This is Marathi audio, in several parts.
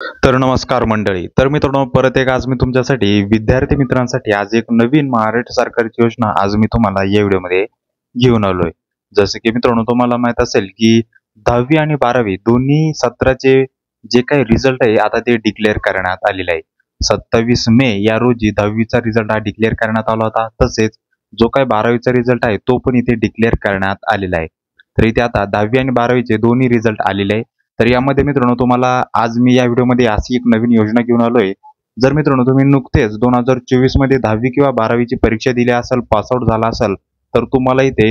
तर नमस्कार मंडळी. तर मित्रांनो, परत एक आज मी तुमच्यासाठी विद्यार्थी मित्रांसाठी आज एक नवीन महाराष्ट्र सरकारची योजना आज मी तुम्हाला या व्हिडिओमध्ये घेऊन आलोय. जसं की मित्रांनो, तुम्हाला माहित असेल की 10वी आणि 12वी दोन्ही सत्राचे जे काही रिझल्ट आहे आता ते डिक्लेअर करण्यात आलेले आहे. 27 मे या रोजी 10वीचा रिझल्ट हा डिक्लेअर करण्यात आला होता. तसेच जो काही 12वीचा रिझल्ट आहे तो पण इथे डिक्लेअर करण्यात आलेला आहे. तर इथे आता 10वी आणि 12वीचे दोन्ही रिझल्ट आलेले आहे. तर यामध्ये मित्रांनो, तुम्हाला आज मी या व्हिडिओमध्ये अशी एक नवीन योजना घेऊन आलोय. जर मित्रांनो तुम्ही नुकतेच 2024 मध्ये 10वी किंवा 12वीची परीक्षा दिली असेल, पासआउट झाला असाल, तर तुम्हाला इथे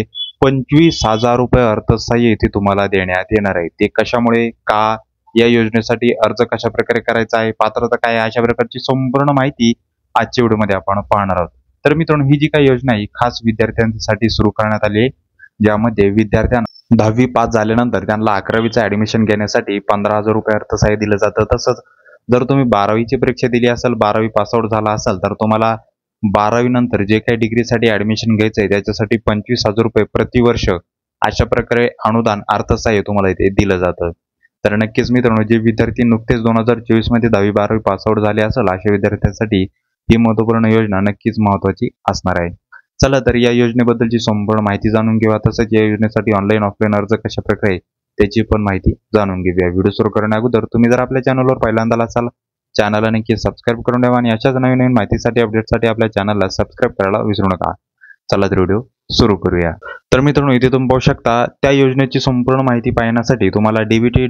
25,000 रुपये अर्थसहाय्य इथे तुम्हाला देण्यात येणार आहे. ते कशामुळे, का, या योजनेसाठी अर्ज कशा प्रकारे करायचा आहे, पात्रता काय आहे, अशा प्रकारची संपूर्ण माहिती आजच्या व्हिडिओमध्ये आपण पाहणार आहोत. तर मित्रांनो, ही जी काही योजना आहे खास विद्यार्थ्यांसाठी सुरू करण्यात आली आहे, ज्यामध्ये विद्यार्थ्यांना 10वी पास झाल्यानंतर त्यांना 11वीचं ऍडमिशन घेण्यासाठी 15,000 रुपये अर्थसहाय्य दिलं जातं. तसंच जर तुम्ही 12वीची परीक्षा दिली असेल, 12वी पासआउट झाला असाल, तर तुम्हाला 12वी नंतर जे काही डिग्रीसाठी ऍडमिशन घ्यायचंय त्याच्यासाठी 25,000 रुपये प्रतिवर्ष अशा प्रकारे अनुदान अर्थसहाय्य तुम्हाला इथे दिलं जातं. तर नक्कीच मित्रांनो, जे विद्यार्थी नुकतेच 2024 मध्ये 10वी 12वी पासआउट झाले असेल अशा विद्यार्थ्यांसाठी ही महत्त्वपूर्ण योजना नक्कीच महत्त्वाची असणार आहे. चला तर या योजनेबद्दलची संपूर्ण माहिती जाणून घेऊया. तसंच या योजनेसाठी ऑनलाईन ऑफलाईन अर्ज कशा प्रकारे त्याची पण माहिती जाणून घेऊया. व्हिडिओ सुरू करण्या अगोदर तुम्ही जर आपल्या चॅनलवर पहिल्यांदा असाल, चॅनलला नक्की सबस्क्राईब करून ठेवा आणि अशाच नवीन नवीन माहितीसाठी अपडेटसाठी आपल्या चॅनलला सबस्क्राईब करायला विसरू नका. चला तर व्हिडिओ सुरू करूया. तर मित्रांनो, इथे तुम्ही पाहू शकता त्या योजनेची संपूर्ण माहिती पाहण्यासाठी तुम्हाला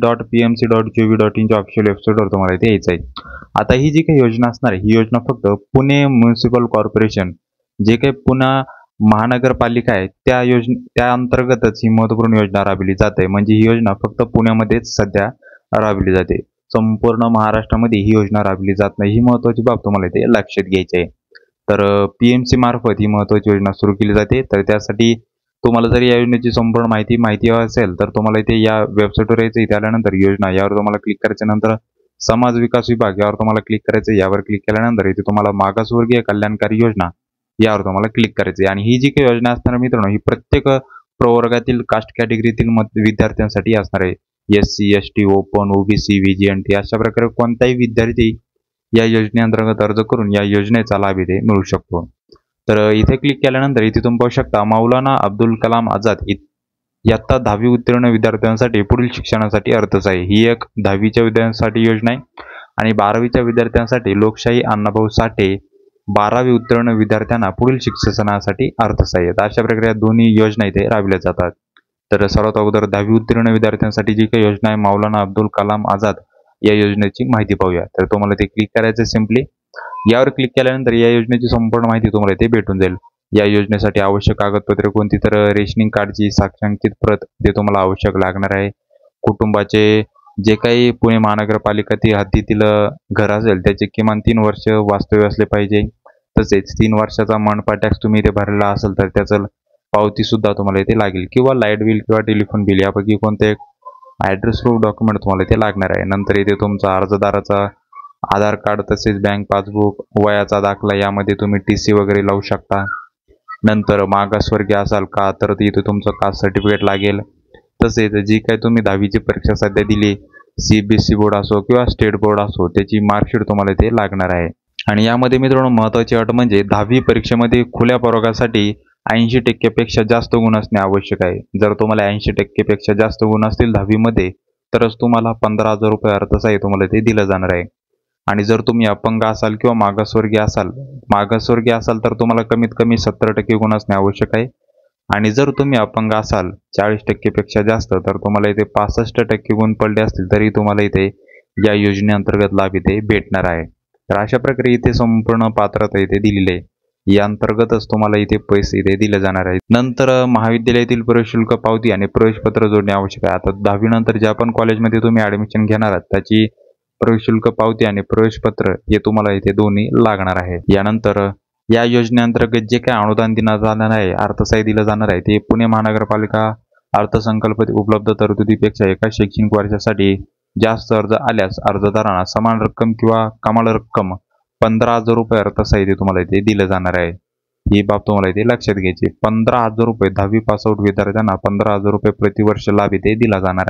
dbt.pmc.gov.in च्या ऑफिशियल वेबसाईटवर तुम्हाला इथे यायचं आहे. आता ही जी काही योजना असणार आहे, ही योजना फक्त पुणे म्युनिसिपल कॉर्पोरेशन, जे काही पुणे महानगरपालिका आहे त्या अंतर्गतच ही महत्त्वपूर्ण योजना राबविली जाते. म्हणजे ही योजना फक्त पुण्यामध्येच सध्या राबविली जाते. संपूर्ण महाराष्ट्रामध्ये ही योजना राबविली जात नाही. ही महत्त्वाची बाब तुम्हाला इथे लक्षात घ्यायची आहे. तर PMC मार्फत ही महत्त्वाची योजना सुरू केली जाते. तर त्यासाठी तुम्हाला जर या योजनेची संपूर्ण माहिती असेल तर तुम्हाला इथे या वेबसाईटवर यायचं. इथे आल्यानंतर योजना यावर तुम्हाला क्लिक करायच्या नंतर समाज विकास विभाग यावर तुम्हाला क्लिक करायचं. यावर क्लिक केल्यानंतर इथे तुम्हाला मागासवर्गीय कल्याणकारी योजना यावर तुम्हाला क्लिक करायचे. आणि ही जी काही योजना असणार मित्रांनो, ही प्रत्येक प्रवर्गातील कास्ट कॅटेगरीतील विद्यार्थ्यांसाठी असणार आहे. SC ST open OBC VGNT अशा प्रकारे कोणताही विद्यार्थी या योजनेअंतर्गत अर्ज करून या योजनेचा लाभ इथे मिळू शकतो. तर इथे क्लिक केल्यानंतर इथे तुम्ही पाहू शकता मौलाना अब्दुल कलाम आझाद इयत्ता 10वी उत्तीर्ण विद्यार्थ्यांसाठी पुढील शिक्षणासाठी अर्थसहाय्य ही एक 10वीच्या विद्यार्थ्यांसाठी योजना आहे. आणि 12वीच्या विद्यार्थ्यांसाठी लोकशाही अण्णाभाऊ साठे 12वी उत्तीर्ण विद्यार्थ्यांना पुढील शिक्षणासाठी अर्थसहाय्य. अशा प्रकारे दोन्ही योजना इथे राबविल्या जातात. तर सर्वात अगोदर 10वी उत्तीर्ण विद्यार्थ्यांसाठी जी काही योजना आहे मौलाना अब्दुल कलाम आझाद या योजनेची माहिती पाहूया. तर तुम्हाला ते क्लिक करायचं सिम्पली. यावर क्लिक केल्यानंतर या योजनेची संपूर्ण माहिती तुम्हाला इथे भेटून जाईल. या योजनेसाठी आवश्यक कागदपत्रे कोणती, तर रेशनिंग कार्डची साक्षांकित प्रत ते तुम्हाला आवश्यक लागणार आहे. कुटुंबाचे जे काही पुणे महानगरपालिकेतील हद्दीतील घर असेल त्याचे किमान 3 वर्ष वास्तव्य असले पाहिजे. तसेच 3 वर्षाचा मनपा टॅक्स तुम्ही इथे भरलेला असेल तर त्याचं पावती सुद्धा तुम्हाला इथे लागेल, किंवा लाईट बिल किंवा टेलिफोन बिल यापैकी कोणते ॲड्रेस प्रूफ डॉक्युमेंट तुम्हाला इथे लागणार आहे. नंतर इथे तुमचा अर्जदाराचा आधार कार्ड, तसेच बँक पासबुक, वयाचा दाखला, यामध्ये तुम्ही TC वगैरे लावू शकता. नंतर मागासवर्गीय असाल का तर इथे तुमचं कास्ट सर्टिफिकेट लागेल. तसेच जी काही तुम्ही 10वीची परीक्षा सध्या दिली, CBSE बोर्ड असो किंवा स्टेट बोर्ड असो, त्याची मार्कशीट तुम्हाला इथे लागणार आहे. आणि यामध्ये मित्रांनो महत्त्वाची अट म्हणजे 10वी परीक्षेमध्ये खुल्या प्रवर्गासाठी 80% पेक्षा जास्त गुण असणे आवश्यक आहे. जर तुम्हाला 80% पेक्षा जास्त गुण असतील 10वी मध्ये तरच तुम्हाला 15,000 रुपये अर्थसहाय्य तुम्हाला ते दिलं जाणार आहे. आणि जर तुम्ही अपंग असाल किंवा मागासवर्गीय असाल तर तुम्हाला कमीत कमी 70% गुण असणे आवश्यक आहे. आणि जर तुम्ही अपंग असाल 40% पेक्षा जास्त तर तुम्हाला इथे 65% गुण पडले असतील तरी तुम्हाला इथे या योजनेअंतर्गत लाभ इथे भेटणार आहे. तर अशा प्रकारे इथे संपूर्ण पात्रता इथे दिलेली आहे. या अंतर्गतच तुम्हाला इथे पैसे इथे दिले जाणार आहेत. नंतर महाविद्यालयातील प्रवेश शुल्क पावती आणि प्रवेशपत्र जोडणे आवश्यक आहे. आता 10वी नंतर ज्या पण कॉलेजमध्ये तुम्ही ऍडमिशन घेणार आहात त्याची प्रवेश शुल्क पावती आणि प्रवेशपत्र हे तुम्हाला इथे दोन्ही लागणार आहे. यानंतर या योजनेअंतर्गत जे काही अनुदान दिलं जाणार आहे, अर्थसहाय्य दिलं जाणार आहे, ते पुणे महानगरपालिका अर्थसंकल्पात उपलब्ध तरतुदीपेक्षा एका शैक्षणिक वर्षासाठी जास्त अर्ज आल्यास अर्जदारांना समान रक्कम किंवा कमाल रक्कम 15,000 रुपये अर्थसहाय्य तुम्हाला इथे दिलं जाणार आहे. ही बाब तुम्हाला इथे लक्षात घ्यायची. 15,000 रुपये 10वी पासआउट विद्यार्थ्यांना 15,000 रुपये प्रतिवर्ष लाभ इथे दिला जाणार आहे.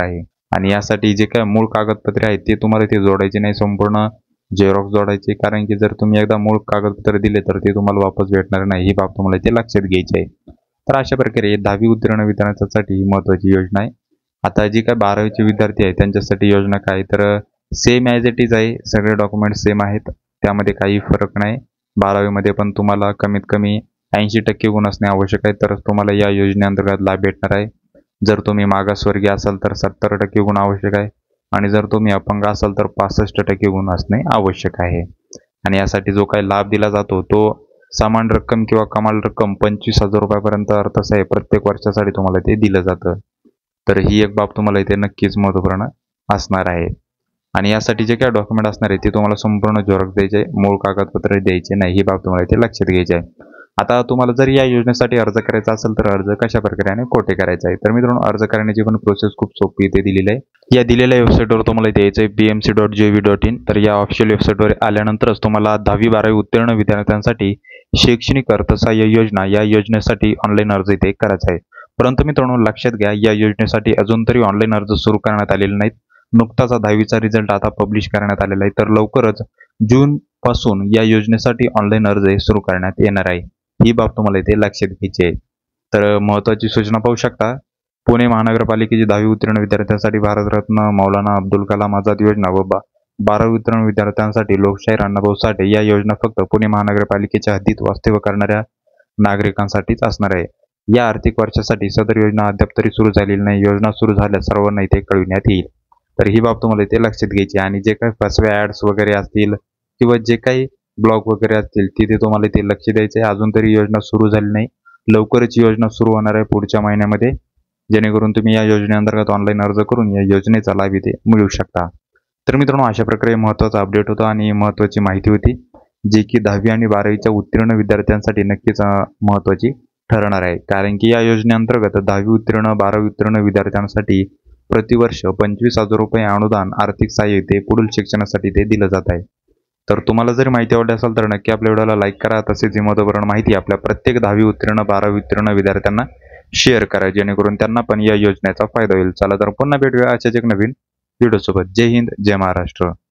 आणि यासाठी जे काय मूळ कागदपत्रे आहेत ते तुम्हाला इथे जोडायचे नाही, संपूर्ण झेरॉक्स जोडायचे, कारण की जर तुम्ही एकदा मूळ कागदपत्र दिले तर ते तुम्हाला वापस भेटणार नाही, ही बाब तुम्हाला इथे लक्षात घ्यायची आहे. तर अशा प्रकारे 10वी उत्तीर्ण विद्यार्थ्यांसाठी महत्त्वाची योजना आहे. आता जी काय 12वीचे विद्यार्थी आहेत त्यांच्यासाठी योजना काय, तर सेम ॲज इट इज आहे, सगळे डॉक्युमेंट सेम आहेत, त्यामध्ये काही फरक नाही. 12वीमध्ये पण तुम्हाला कमीत कमी 80% गुण असणे आवश्यक आहे, तरच तुम्हाला या योजनेअंतर्गत लाभ भेटणार आहे. जर तुम्ही मागासवर्गीय असाल तर 70% गुण आवश्यक आहे, आणि जर तुम्ही अपंग असाल तर 65% गुण असणे आवश्यक आहे. आणि यासाठी जो काही लाभ दिला जातो तो समान रक्कम किंवा कमाल रक्कम 25,000 रुपयापर्यंत अर्थसहाय्य प्रत्येक वर्षासाठी तुम्हाला ते दिलं जातं. तर ही एक बाब तुम्हाला इथे नक्कीच महत्त्वपूर्ण असणार आहे. आणि यासाठी जे काय डॉक्युमेंट असणार आहे ते तुम्हाला संपूर्ण झेरॉक्स द्यायचे, मूळ कागदपत्र द्यायचे नाही, ही बाब तुम्हाला इथे लक्षात घ्यायची आहे. आता तुम्हाला जर या योजनेसाठी अर्ज करायचा असेल तर अर्ज कशा प्रकारे आणि कोठे करायचा आहे, तर मित्रांनो अर्ज करण्याची पण प्रोसेस खूप सोपी इथे दिलेली आहे. या दिलेल्या वेबसाईटवर तुम्हाला इथे यायचं आहे bmc.gov.in. तर या ऑफिशियल वेबसाईटवर आल्यानंतरच तुम्हाला 10वी 12वी उत्तीर्ण विद्यार्थ्यांसाठी शैक्षणिक अर्थसहाय्य योजना या योजनेसाठी ऑनलाईन अर्ज इथे करायचा आहे. परंतु मित्रांनो लक्षात घ्या, या योजनेसाठी अजून तरी ऑनलाईन अर्ज सुरू करण्यात आलेले नाहीत. नुकताच 10वीचा रिझल्ट आता पब्लिश करण्यात आलेला आहे, तर लवकरच जून पासून या योजनेसाठी ऑनलाईन अर्ज सुरू करण्यात येणार आहे, ही बाब तुम्हाला इथे लक्षात घ्यायची आहे. तर महत्त्वाची सूचना पाहू शकता, पुणे महानगरपालिकेची 10वी उत्तीर्ण विद्यार्थ्यांसाठी भारतरत्न मौलाना अब्दुल कलाम आझाद योजना व 12वी उत्तीर्ण विद्यार्थ्यांसाठी लोकशाहीर अण्णाभाऊ साठे या योजना फक्त पुणे महानगरपालिकेच्या हद्दीत वास्तव्य करणाऱ्या नागरिकांसाठीच असणार आहे. या आर्थिक वर्षासाठी सदर योजना अद्याप तरी सुरू झालेली नाही. योजना सुरू झाल्यास सर्वांना इथे कळविण्यात येईल. तर ही बाब तुम्हाला इथे लक्षात घ्यायची. आणि जे काही फसवे ॲड्स वगैरे असतील किंवा जे काही ब्लॉग वगैरे असतील तिथे तुम्हाला इथे लक्ष द्यायचं आहे. अजून तरी योजना सुरू झाली नाही, लवकरच योजना सुरू होणार आहे पुढच्या महिन्यामध्ये, जेणेकरून तुम्ही या योजनेअंतर्गत ऑनलाईन अर्ज करून या योजनेचा लाभ इथे मिळवू शकता. तर मित्रांनो अशा प्रकारे महत्त्वाचा अपडेट होता आणि महत्त्वाची माहिती होती, जी की 10वी आणि 12वीच्या उत्तीर्ण विद्यार्थ्यांसाठी नक्कीच महत्त्वाची ठरणार आहे. कारण की या योजनेअंतर्गत 10वी उत्तीर्ण 12वी उत्तीर्ण विद्यार्थ्यांसाठी प्रतिवर्ष 25,000 रुपये अनुदान आर्थिक सहाय्य ते पुढील शिक्षणासाठी ते दिलं जात आहे. तर तुम्हाला जर माहिती आवडली असेल तर नक्की आपल्या व्हिडिओला लाईक करा. तसेच ही महत्त्वपूर्ण माहिती आपल्या प्रत्येक 10वी उत्तीर्ण 12वी उत्तीर्ण विद्यार्थ्यांना शेअर करा, जेणेकरून त्यांना पण या योजनेचा फायदा होईल. चला तर पुन्हा भेटूया अशाच एक नवीन व्हिडिओसोबत. जय हिंद, जय महाराष्ट्र.